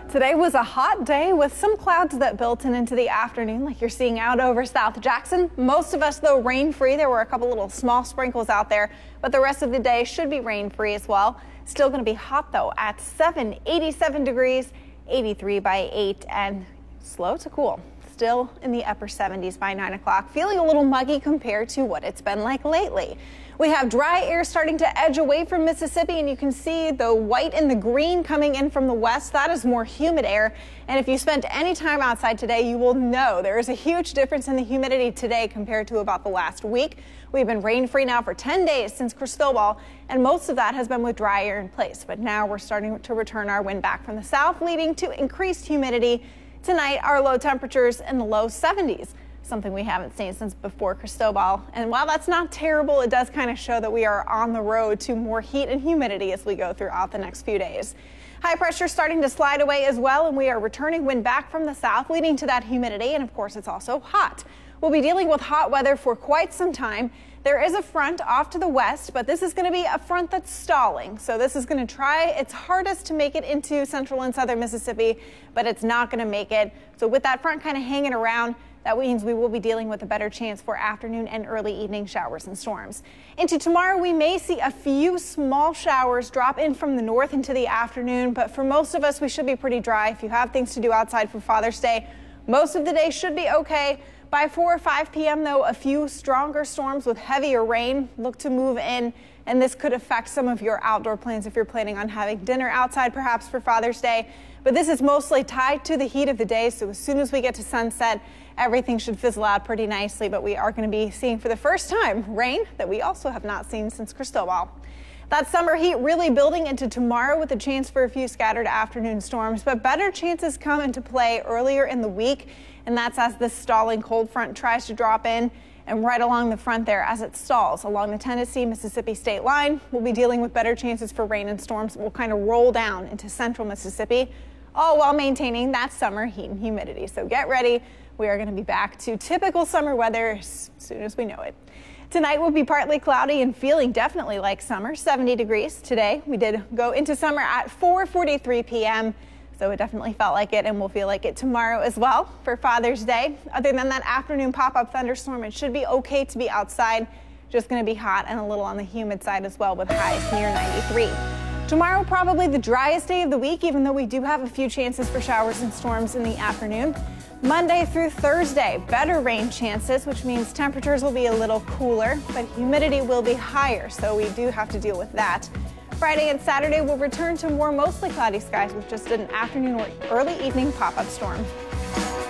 Today was a hot day with some clouds that built in into the afternoon like you're seeing out over South Jackson. Most of us, though, rain free. There were a couple little small sprinkles out there, but the rest of the day should be rain free as well. Still going to be hot, though, at 87 degrees, 83 by 8, and slow to cool. Still in the upper 70s by 9 o'clock, feeling a little muggy compared to what it's been like lately. We have dry air starting to edge away from Mississippi, and you can see the white and the green coming in from the west. That is more humid air. And if you spent any time outside today, you will know there is a huge difference in the humidity today compared to about the last week. We've been rain free now for 10 days since Cristobal, and most of that has been with dry air in place. But now we're starting to return our wind back from the south, leading to increased humidity. Tonight, our low temperatures in the low 70s. Something we haven't seen since before Cristobal. And while that's not terrible, it does kind of show that we are on the road to more heat and humidity as we go throughout the next few days. High pressure starting to slide away as well, and we are returning wind back from the south, leading to that humidity. And of course, it's also hot. We'll be dealing with hot weather for quite some time. There is a front off to the west, but this is going to be a front that's stalling. So this is going to try its hardest to make it into central and southern Mississippi, but it's not going to make it. So with that front kind of hanging around, that means we will be dealing with a better chance for afternoon and early evening showers and storms. Into tomorrow, we may see a few small showers drop in from the north into the afternoon, but for most of us, we should be pretty dry. If you have things to do outside for Father's Day, most of the day should be okay. By 4 or 5 p.m., though, a few stronger storms with heavier rain look to move in, and this could affect some of your outdoor plans if you're planning on having dinner outside perhaps for Father's Day. But this is mostly tied to the heat of the day, so as soon as we get to sunset, everything should fizzle out pretty nicely. But we are going to be seeing for the first time rain that we also have not seen since Cristobal. That summer heat really building into tomorrow with a chance for a few scattered afternoon storms, but better chances come into play earlier in the week, and that's as this stalling cold front tries to drop in. And right along the front there as it stalls along the Tennessee-Mississippi state line, we'll be dealing with better chances for rain and storms that will kind of roll down into central Mississippi, all while maintaining that summer heat and humidity. So get ready. We are going to be back to typical summer weather as soon as we know it. Tonight will be partly cloudy and feeling definitely like summer, 70 degrees. Today we did go into summer at 4:43 p.m. So it definitely felt like it, and we'll feel like it tomorrow as well for Father's Day. Other than that afternoon pop-up thunderstorm, it should be okay to be outside. Just going to be hot and a little on the humid side as well with highs near 93. Tomorrow, probably the driest day of the week, even though we do have a few chances for showers and storms in the afternoon. Monday through Thursday, better rain chances, which means temperatures will be a little cooler, but humidity will be higher, so we do have to deal with that. Friday and Saturday will return to more mostly cloudy skies with just an afternoon or early evening pop-up storm.